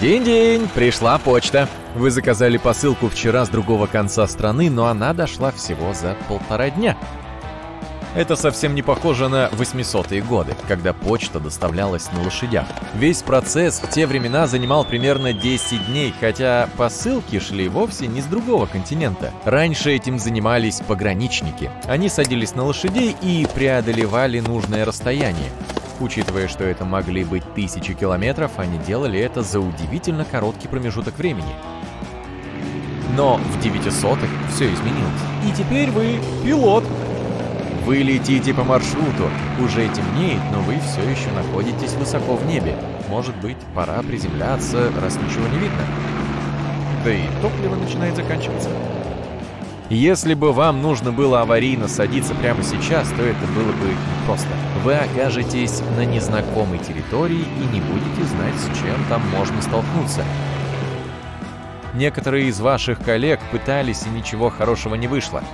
День-день, пришла почта. Вы заказали посылку вчера с другого конца страны, но она дошла всего за 1,5 дня. Это совсем не похоже на 800-е годы, когда почта доставлялась на лошадях. Весь процесс в те времена занимал примерно 10 дней, хотя посылки шли вовсе не с другого континента. Раньше этим занимались пограничники. Они садились на лошадей и преодолевали нужное расстояние. Учитывая, что это могли быть 1000 километров, они делали это за удивительно короткий промежуток времени. Но в 900-х все изменилось. И теперь вы пилот. Вы летите по маршруту. Уже темнеет, но вы все еще находитесь высоко в небе. Может быть, пора приземляться, раз ничего не видно. Да и топливо начинает заканчиваться. Если бы вам нужно было аварийно садиться прямо сейчас, то это было бы непросто. Вы окажетесь на незнакомой территории и не будете знать, с чем там можно столкнуться. Некоторые из ваших коллег пытались, и ничего хорошего не вышло.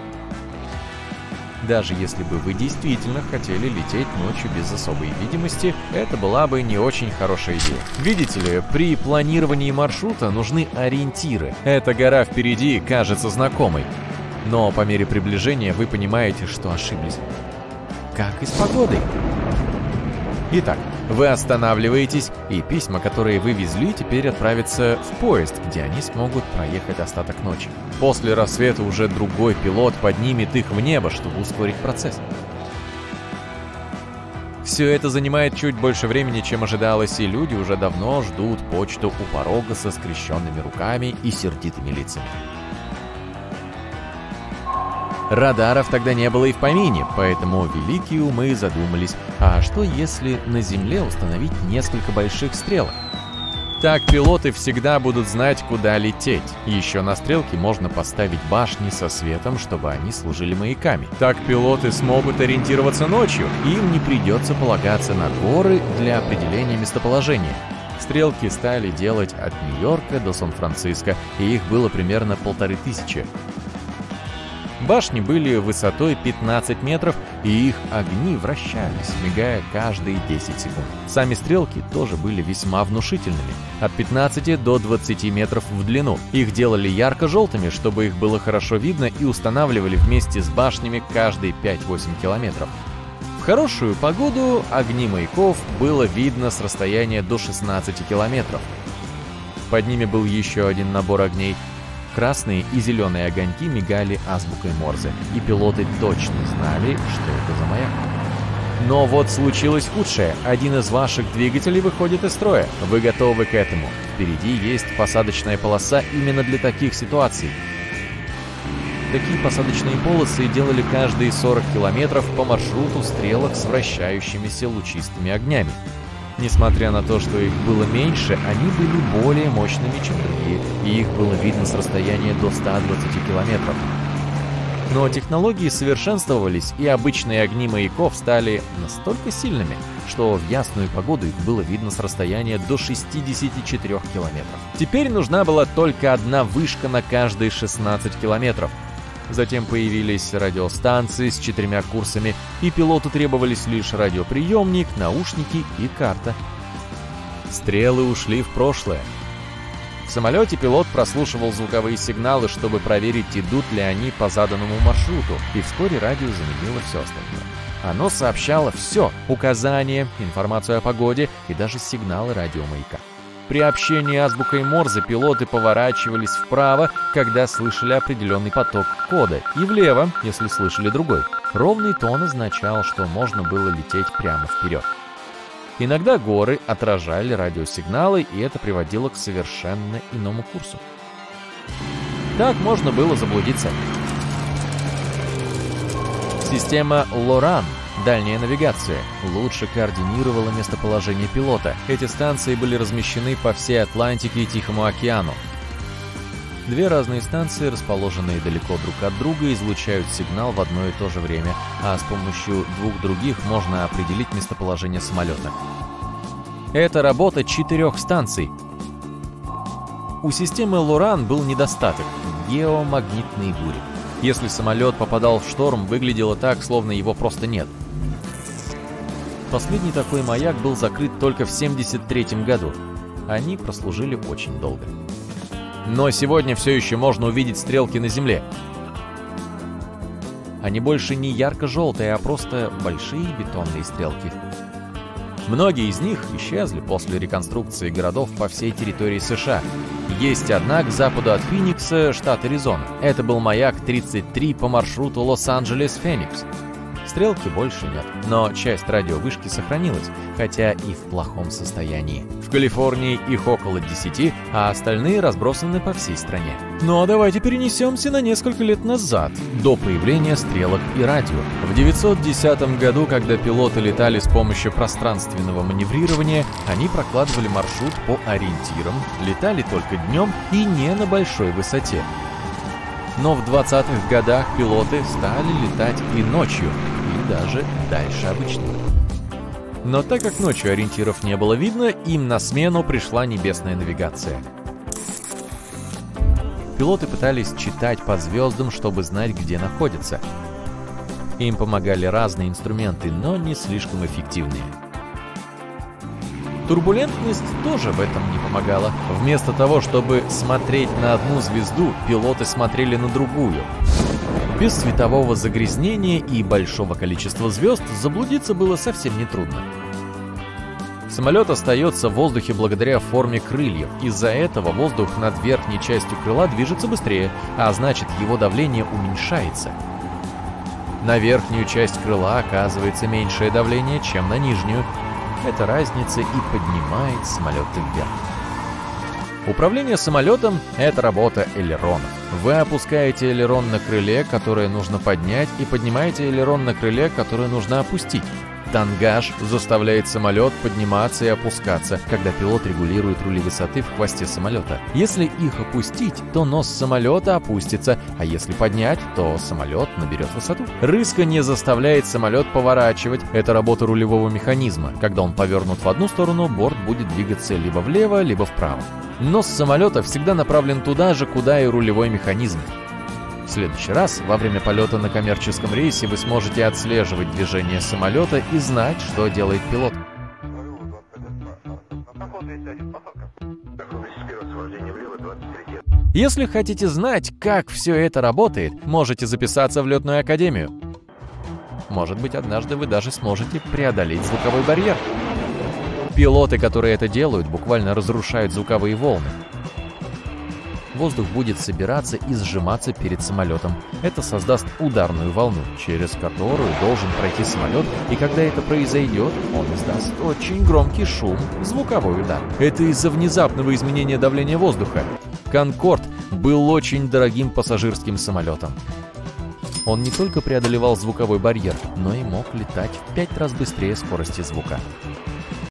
Даже если бы вы действительно хотели лететь ночью без особой видимости, это была бы не очень хорошая идея. Видите ли, при планировании маршрута нужны ориентиры. Эта гора впереди кажется знакомой. Но по мере приближения вы понимаете, что ошиблись. Как и с погодой. Итак, вы останавливаетесь, и письма, которые вы везли, теперь отправятся в поезд, где они смогут проехать остаток ночи. После рассвета уже другой пилот поднимет их в небо, чтобы ускорить процесс. Все это занимает чуть больше времени, чем ожидалось, и люди уже давно ждут почту у порога со скрещенными руками и сердитыми лицами. Радаров тогда не было и в помине, поэтому великие умы задумались, а что если на Земле установить несколько больших стрелок? Так пилоты всегда будут знать, куда лететь. Еще на стрелке можно поставить башни со светом, чтобы они служили маяками. Так пилоты смогут ориентироваться ночью, и им не придется полагаться на горы для определения местоположения. Стрелки стали делать от Нью-Йорка до Сан-Франциско, и их было примерно 1500. Башни были высотой 15 метров, и их огни вращались, мигая каждые 10 секунд. Сами стрелки тоже были весьма внушительными, от 15 до 20 метров в длину. Их делали ярко-желтыми, чтобы их было хорошо видно, и устанавливали вместе с башнями каждые 5-8 километров. В хорошую погоду огни маяков было видно с расстояния до 16 километров. Под ними был еще один набор огней. Красные и зеленые огоньки мигали азбукой Морзе, и пилоты точно знали, что это за маяк. Но вот случилось худшее. Один из ваших двигателей выходит из строя. Вы готовы к этому. Впереди есть посадочная полоса именно для таких ситуаций. Такие посадочные полосы делали каждые 40 километров по маршруту стрелок с вращающимися лучистыми огнями. Несмотря на то, что их было меньше, они были более мощными, чем другие, и их было видно с расстояния до 120 километров. Но технологии совершенствовались, и обычные огни маяков стали настолько сильными, что в ясную погоду их было видно с расстояния до 64 километров. Теперь нужна была только одна вышка на каждые 16 километров. Затем появились радиостанции с 4 курсами, и пилоту требовались лишь радиоприемник, наушники и карта. Стрелы ушли в прошлое. В самолете пилот прослушивал звуковые сигналы, чтобы проверить, идут ли они по заданному маршруту, и вскоре радио заменило все остальное. Оно сообщало все — указания, информацию о погоде и даже сигналы радиомаяка. При общении азбукой Морзе пилоты поворачивались вправо, когда слышали определенный поток кода, и влево, если слышали другой. Ровный тон означал, что можно было лететь прямо вперед. Иногда горы отражали радиосигналы, и это приводило к совершенно иному курсу. Так можно было заблудиться. Система Лоран, дальняя навигация, лучше координировала местоположение пилота. Эти станции были размещены по всей Атлантике и Тихому океану. Две разные станции, расположенные далеко друг от друга, излучают сигнал в одно и то же время, а с помощью двух других можно определить местоположение самолета. Это работа 4 станций. У системы Лоран был недостаток — геомагнитные бури. Если самолет попадал в шторм, выглядело так, словно его просто нет. Последний такой маяк был закрыт только в 1973 году. они прослужили очень долго. Но сегодня все еще можно увидеть стрелки на Земле. Они больше не ярко-желтые, а просто большие бетонные стрелки. Многие из них исчезли после реконструкции городов по всей территории США. Есть одна к западу от Финикса, штат Аризона. Это был маяк 33 по маршруту Лос-Анджелес-Феникс. Стрелки больше нет, но часть радиовышки сохранилась, хотя и в плохом состоянии. В Калифорнии их около 10, а остальные разбросаны по всей стране. Ну а давайте перенесемся на несколько лет назад, до появления стрелок и радио. В 910 году, когда пилоты летали с помощью пространственного маневрирования, они прокладывали маршрут по ориентирам, летали только днем и не на большой высоте. Но в 20-х годах пилоты стали летать и ночью, и даже дальше обычного. Но так как ночью ориентиров не было видно, им на смену пришла небесная навигация. Пилоты пытались читать по звездам, чтобы знать, где находятся. Им помогали разные инструменты, но не слишком эффективные. Турбулентность тоже в этом не помогала. Вместо того, чтобы смотреть на одну звезду, пилоты смотрели на другую. Без светового загрязнения и большого количества звезд заблудиться было совсем нетрудно. Самолет остается в воздухе благодаря форме крыльев. Из-за этого воздух над верхней частью крыла движется быстрее, а значит, его давление уменьшается. На верхнюю часть крыла оказывается меньшее давление, чем на нижнюю. Эта разница и поднимает самолеты вверх. Управление самолетом – это работа элеронов. Вы опускаете элерон на крыле, которое нужно поднять, и поднимаете элерон на крыле, которое нужно опустить. Тангаж заставляет самолет подниматься и опускаться, когда пилот регулирует рули высоты в хвосте самолета. Если их опустить, то нос самолета опустится, а если поднять, то самолет наберет высоту. Рысканье заставляет самолет поворачивать. Это работа рулевого механизма. Когда он повернут в одну сторону, борт будет двигаться либо влево, либо вправо. Нос самолета всегда направлен туда же, куда и рулевой механизм. В следующий раз, во время полета на коммерческом рейсе, вы сможете отслеживать движение самолета и знать, что делает пилот. Если хотите знать, как все это работает, можете записаться в летную академию. Может быть, однажды вы даже сможете преодолеть звуковой барьер. Пилоты, которые это делают, буквально разрушают звуковые волны. Воздух будет собираться и сжиматься перед самолетом. Это создаст ударную волну, через которую должен пройти самолет, и когда это произойдет, он издаст очень громкий шум, звуковой удар. Это из-за внезапного изменения давления воздуха. «Конкорд» был очень дорогим пассажирским самолетом. Он не только преодолевал звуковой барьер, но и мог летать в 5 раз быстрее скорости звука.